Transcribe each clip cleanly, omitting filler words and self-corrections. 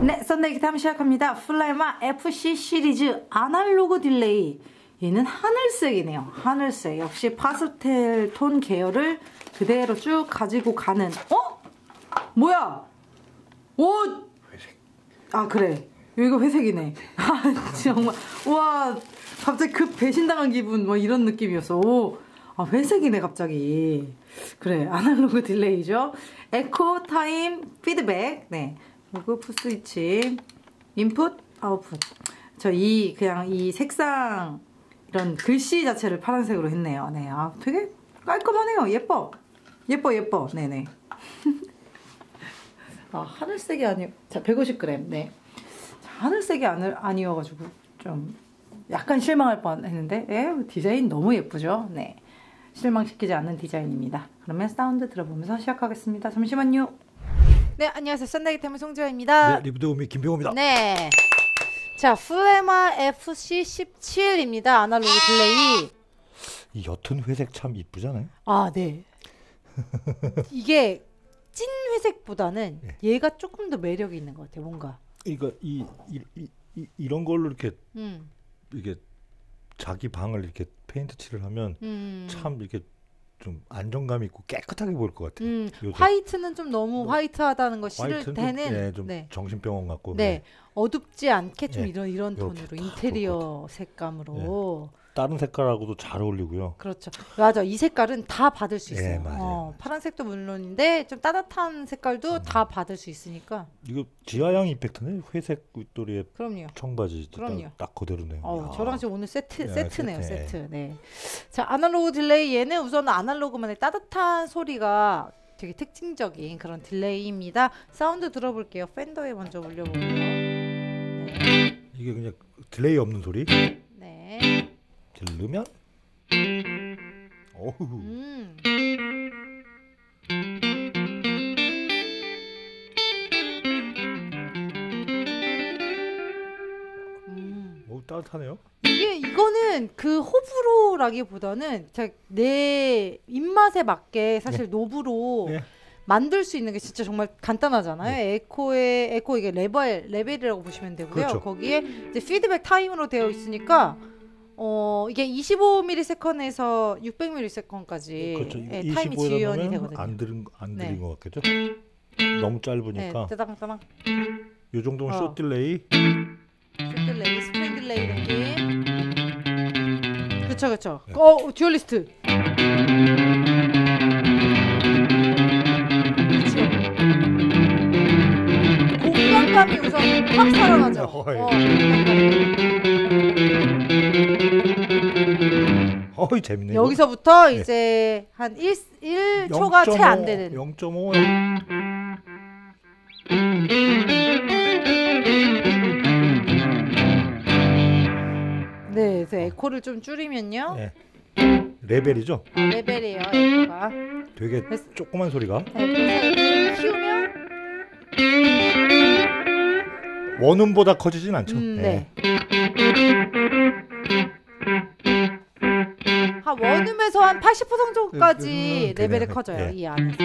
네, 썬데이 기타 시작합니다. 플라이마 FC 시리즈 아날로그 딜레이. 얘는 하늘색이네요. 하늘색. 역시 파스텔 톤 계열을 그대로 쭉 가지고 가는. 어? 뭐야? 오! 회색. 아, 그래. 여기가 회색이네. 아, 정말. 와, 갑자기 급 배신당한 기분, 뭐 이런 느낌이었어. 오. 아, 회색이네, 갑자기. 그래, 아날로그 딜레이죠. 에코, 타임, 피드백. 네. 그리고 풋스위치, 인풋, 아웃풋. 그냥 이 색상, 이런 글씨 자체를 파란색으로 했네요. 네. 아, 되게 깔끔하네요. 예뻐. 예뻐. 네네. 아, 하늘색이 자, 150g. 네. 자, 하늘색이 아니어가지고, 좀, 약간 실망할 뻔 했는데, 디자인 너무 예쁘죠? 네. 실망시키지 않는 디자인입니다. 그러면 사운드 들어보면서 시작하겠습니다. 잠시만요. 네, 안녕하세요. 썬데이 테무 송지아입니다. 네, 리뷰 도우미 김병호입니다. 네. 자, 플레마 FC17입니다. 아날로그 딜레이. 이 옅은 회색 참 이쁘잖아요. 아, 네. 이게 찐 회색보다는 네. 얘가 조금 더 매력이 있는 것 같아요. 뭔가. 그러니까 이런 걸로 이렇게 이게 자기 방을 이렇게 페인트 칠을 하면 참 이렇게 좀 안정감 있고 깨끗하게 보일 것 같아요. 화이트는 좀 너무 화이트하다는 거 싫을 때는 좀 정신병원 같고. 네. 어둡지 않게 좀 이런 이렇게 톤으로 인테리어 색감으로. 다른 색깔하고도 잘 어울리고요. 그렇죠. 맞아. 이 색깔은 다 받을 수 있어요. 맞아요. 파란색도 물론인데 좀 따뜻한 색깔도 다 받을 수 있으니까. 이거 지하양 이펙트네. 회색 윗도리에 그럼요. 청바지 그럼요. 딱 그대로네요. 저랑 지금 오늘 세트네요. 세트. 세트. 네. 자, 아날로그 딜레이 얘는 우선 아날로그만의 따뜻한 소리가 되게 특징적인 그런 딜레이입니다. 사운드 들어볼게요. 팬더에 먼저 올려볼게요. 네. 이게 그냥 딜레이 없는 소리. 네. 들르면 어후. 따뜻하네요. 이거는 그 호불호라기보다는 내 입맛에 맞게 사실 노브로 만들 수 있는 게 진짜 정말 간단하잖아요. 에코 이게 레벨이라고 보시면 되고요. 그렇죠. 거기에 이제 피드백 타임으로 되어 있으니까 이게 25ms에서 600ms까지 그렇죠. 타임이 지연이 되거든요. 안 들은 것 같겠죠? 너무 짧으니까. 네, 따당. 이 정도면 숏 딜레이. 스프링 딜레이 느낌. 그쵸. 네. 듀얼리스트. 그쵸. 공간감이 우선 확 살아나죠. 재밌네. 여기서부터 이제 한 1초가 채 안 되는 0.5. 네, 그래서 에코를 좀 줄이면요. 네. 레벨이죠? 레벨이에요, 에코가. 되게 조그만 소리가. 네, 그래서 키우면 원음보다 커지진 않죠. 네. 한 원음에서 한 80% 정도까지 레벨이 커져요. 이 안에서.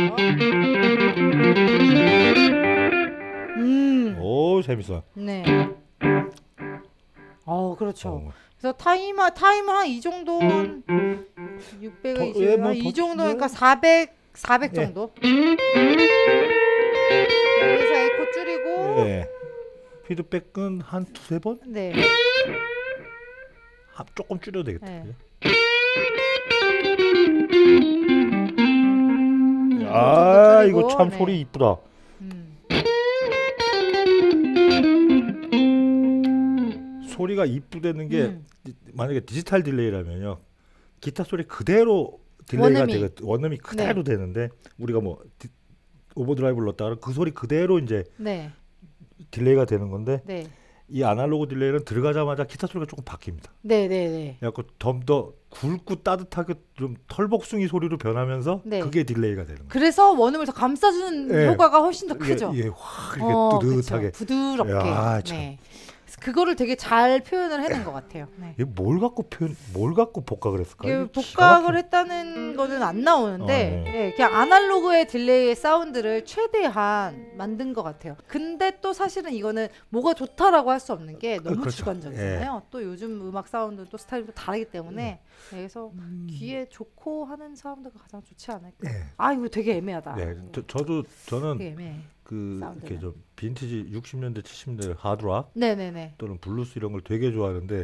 오, 재밌어. 네. 그렇죠. 그래서 타이머 한 이 정도, 600에 이 정도니까 400 정도. 여기서 에코 줄이고. 네. 피드백은 한 두세 번? 네. 조금 줄여도 되겠다. 네. 이거 참 소리 이쁘다. 소리가 이쁘다는 게 만약에 디지털 딜레이라면요, 기타 소리 그대로 딜레이가 원음이 그대로 되는데, 우리가 뭐 오버드라이브를 넣었다가 그 소리 그대로 이제 딜레이가 되는 건데, 이 아날로그 딜레이는 들어가자마자 기타 소리가 조금 바뀝니다. 네네네. 그래서 좀 더 굵고 따뜻하게 좀 털복숭이 소리로 변하면서 그게 딜레이가 되는 거예요. 그래서 원음을 더 감싸주는 효과가 훨씬 더 크죠. 확 이렇게 뜨뜻하게. 그쵸. 부드럽게. 참. 그거를 되게 잘 표현을 해낸 것 같아요. 네. 뭘 갖고 복각을 했을까요? 복각을 했다는 거는 안 나오는데 네, 그냥 아날로그의 딜레이의 사운드를 최대한 만든 것 같아요. 근데 또 사실은 이거는 뭐가 좋다라고 할 수 없는 게 너무 그렇죠. 주관적이잖아요. 또 요즘 음악 사운드 또 스타일도 다르기 때문에 그래서 귀에 좋고 하는 사운드가 가장 좋지 않을까. 아 이거 되게 애매하다. 네, 저는 되게 애매해. 이렇게 좀 빈티지 60년대 70년대 하드락 네네네. 또는 블루스 이런 걸 되게 좋아하는데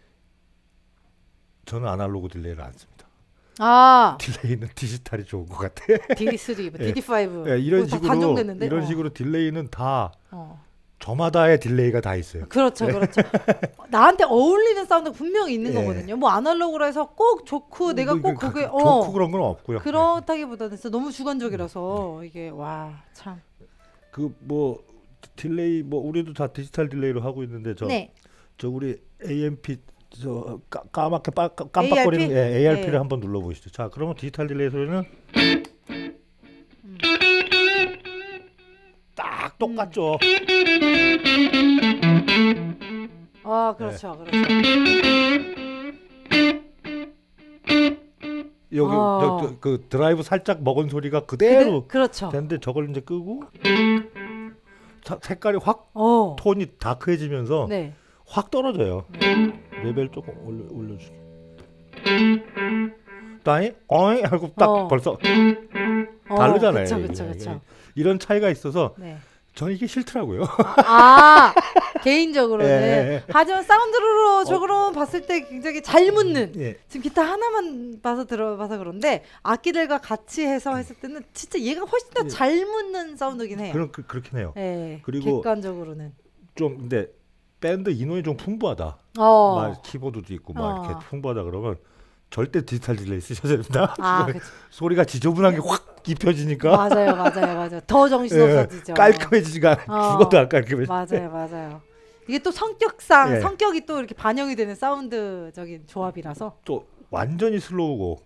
저는 아날로그 딜레이를 안 씁니다. 딜레이는 디지털이 좋은 것 같아. DD3, DD5 네, 이런 식으로 딜레이는 다 저마다의 딜레이가 다 있어요. 그렇죠. 나한테 어울리는 사운드가 분명히 있는 거거든요. 뭐 아날로그로 해서 꼭 좋고 내가 꼭 그게 좋고 그런 건 없고요. 그렇다기보다는 진짜 너무 주관적이라서 이게 와 참. 뭐 딜레이 뭐 우리도 다 디지털 딜레이로 하고 있는데 저 우리 AMP 저 까맣게 깜빡거리는 ARP를 한번 눌러보시죠. 자, 그러면 디지털 딜레이 소리는 딱 똑같죠. 그렇죠. 여기 그 드라이브 살짝 먹은 소리가 그대로 그렇죠. 되는데 저걸 이제 끄고 색깔이 확 톤이 다크해지면서 확 떨어져요. 레벨 조금 올려줄게. 따이 어이 하고 딱 벌써 다르잖아요. 그쵸. 이런 차이가 있어서 저는 이게 싫더라고요. 개인적으로는. 하지만 사운드로 봤을 때 굉장히 잘 묻는. 지금 기타 하나만 들어봐서 그런데 악기들과 같이 해서 했을 때는 진짜 얘가 훨씬 더 잘 묻는 사운드긴 해요. 그렇긴 해요. 그리고 객관적으로는 좀 근데 밴드 인원이 좀 풍부하다. 막 키보드도 있고 막 이렇게 풍부하다 그러면 절대 디지털 딜레이 쓰셔야 됩니다. 소리가 지저분한 게 확 입혀지니까. 맞아요. 더 정신 없어지죠. 깔끔해지지가 죽어도 안 깔끔해지. 맞아요. 이게 또 성격이 또 이렇게 반영이 되는 사운드적인 조합이라서 또 완전히 슬로우고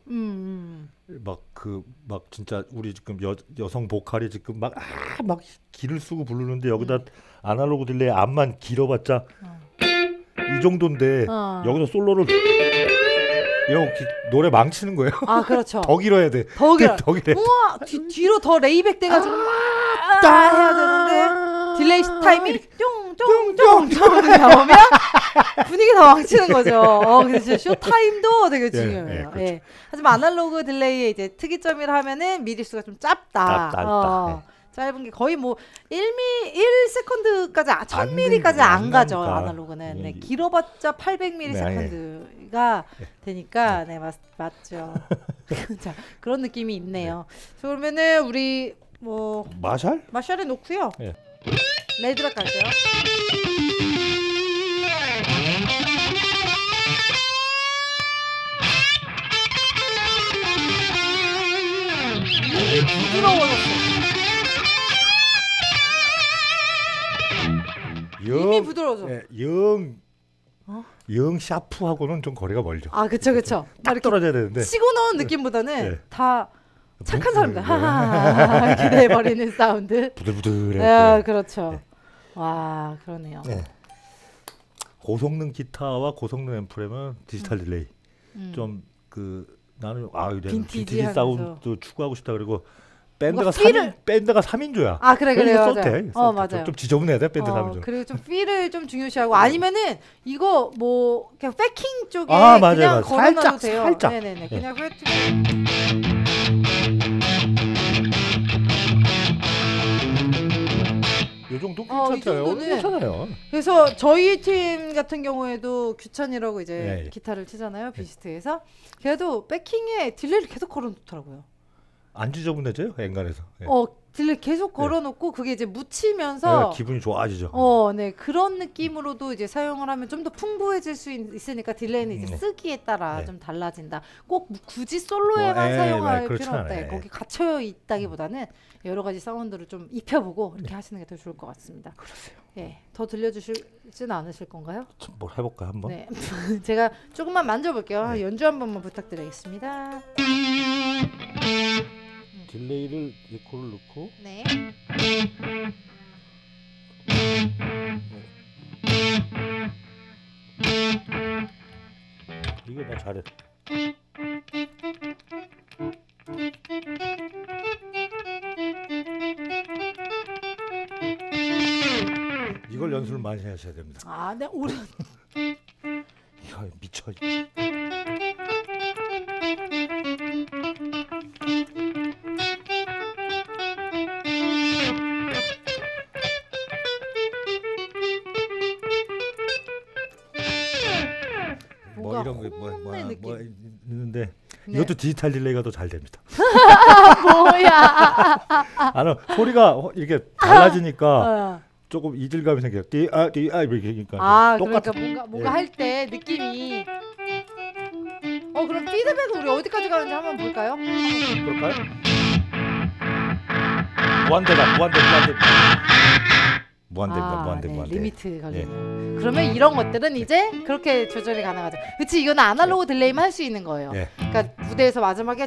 막 진짜 우리 지금 여성 보컬이 지금 막 기를 쓰고 부르는데 여기다 아날로그 딜레이 암만 길어봤자 이 정도인데 여기서 솔로를 이런 노래 망치는 거예요. 그렇죠. 더 길어야 돼. 더 길어. 우와, 뒤로 더 레이백 돼가지고 해야 되는데 딜레이 타임이 쫑쫑쫑쫑 나오면 분위기 더 망치는 거죠. 그래서 쇼 타임도 되게 중요해요. 그렇죠. 하지만 아날로그 딜레이의 이제 특이점이라 하면은 미디수가 좀 짧다. 짧은 게 거의 뭐 1세컨드까지 1000ml까지 안 가죠. 아날로그는. 길어봤자 800ms가 되니까 맞죠. 자, 그런 느낌이 있네요. 그러면은 우리 뭐 마샬에 놓고요. 레드락 갈게요. 부드러워졌어. 이미 부드러워져. 영 샤프하고는 좀 거리가 멀죠. 그쵸. 딱 떨어져야 되는데 치고 넣은 느낌보다는 다 착한 사람들 이렇게 돼버리는 사운드. 부들부들해. 그렇죠. 와, 그러네요. 고성능 기타와 고성능 앰프라면 디지털 딜레이 좀 나는 빈티지 사운드 추구하고 싶다. 그리고 밴드가 3인조야. 그래요. 맞아요. 좀 지저분해야 돼, 밴드 3인조. 그리고 좀 필을 좀 중요시하고 아니면은 이거 뭐 그냥 패킹 쪽에 그냥 걸어놔도 돼요. 살짝. 네네네. 그냥 이 정도 괜찮아요. 그래서 저희 팀 같은 경우에도 규찬이라고 이제 기타를 치잖아요. 비스트에서. 그래도 백킹에 딜레이를 계속 걸어놓더라고요. 안 지저분해져요? 엔간에서. 딜레이 계속 걸어놓고 그게 이제 묻히면서 기분이 좋아지죠. 그런 느낌으로도 이제 사용을 하면 좀 더 풍부해질 수 있으니까 딜레이는 이제 쓰기에 따라 좀 달라진다. 꼭 굳이 솔로에만 사용할 필요는 없다. 거기 갇혀 있다기보다는 여러 가지 사운드를 좀 입혀보고 이렇게 하시는 게 더 좋을 것 같습니다. 그러세요. 더 들려주시지는 않으실 건가요? 뭘 해볼까 한번? 제가 조금만 만져볼게요. 연주 한 번만 부탁드리겠습니다. 딜레이를 이코를 넣고 이거 나 잘해. 이걸 연습을 많이 하셔야 됩니다. 아, 네, 오래. 이거 미쳐. 뭐 이런 거 있는데 네. 이것도 디지털 딜레이가 더 잘 됩니다. 뭐야? 아니 소리가 이렇게 달라지니까 조금 이질감이 생겨요. 이렇게 하니까 그러니까 뭔가 할 때 느낌이. 그럼 피드백은 우리 어디까지 가는지 한번 볼까요? 그럴까요? 무한대입니다. 리미트 걸리네요. 그러면 이런 것들은 이제 그렇게 조절이 가능하죠. 그치, 이건 아날로그 딜레이만 할 수 있는 거예요. 그러니까 무대에서 마지막에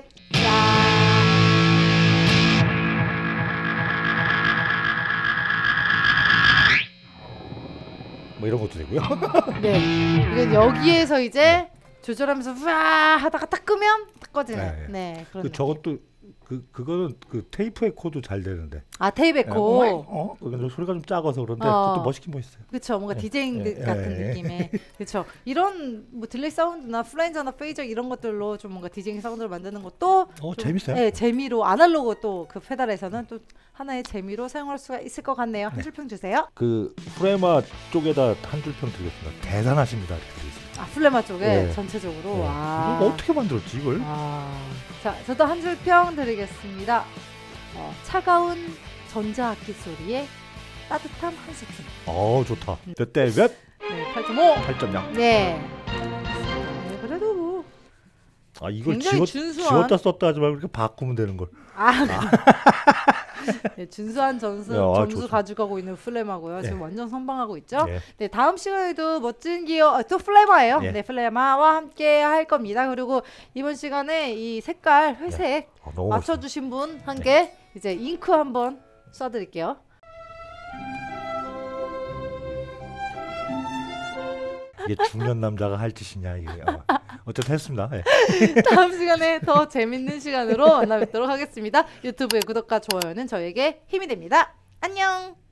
뭐 이런 것도 되고요. 네, 이건 여기에서 이제 조절하면서 와 하다가 딱 끄면 딱 꺼지네. 네, 그런. 저것도 그거는 그 테이프 에코도 잘 되는데. 아, 테이프 에코. 그건 소리가 좀 작아서 그런데 그것도 멋있긴 멋있어요. 그렇죠. 뭔가 디제잉 같은 느낌의. 그렇죠. 이런 뭐 딜레이 사운드나 플랜저나 페이저 이런 것들로 좀 뭔가 디제잉 사운드를 만드는 것도 재밌어요. 네, 재미로 아날로그 또 그 페달에서는 또 하나의 재미로 사용할 수가 있을 것 같네요. 한 줄 평 주세요. 그 프레마 쪽에다 한 줄 평 드리겠습니다. 대단하십니다. 이렇게 드리겠습니다. 아, 플레마 쪽에 전체적으로. 이거 어떻게 만들었지 이걸? 자, 저도 한 줄 평 드리겠습니다. 차가운 전자악기 소리에 따뜻한 한스팀. 좋다. 몇 대 몇? 네, 8.5. 8.0. 네. 그래도 뭐. 이걸 굉장히 지웠다 썼다 하지 말고 이렇게 바꾸면 되는 걸. 네, 준수한 점수 가져가고 있는 플레마고요. 지금 완전 선방하고 있죠. 네, 다음 시간에도 멋진 기어 또 플레마예요. 네, 플레마와 함께 할 겁니다. 그리고 이번 시간에 이 색깔 회색 맞춰주신 분 한 개 이제 잉크 한번 써드릴게요. 이게 중년 남자가 할 짓이냐 이게. 어쨌든 했습니다. 다음 시간에 더 재밌는 시간으로 만나 뵙도록 하겠습니다. 유튜브의 구독과 좋아요는 저에게 힘이 됩니다. 안녕.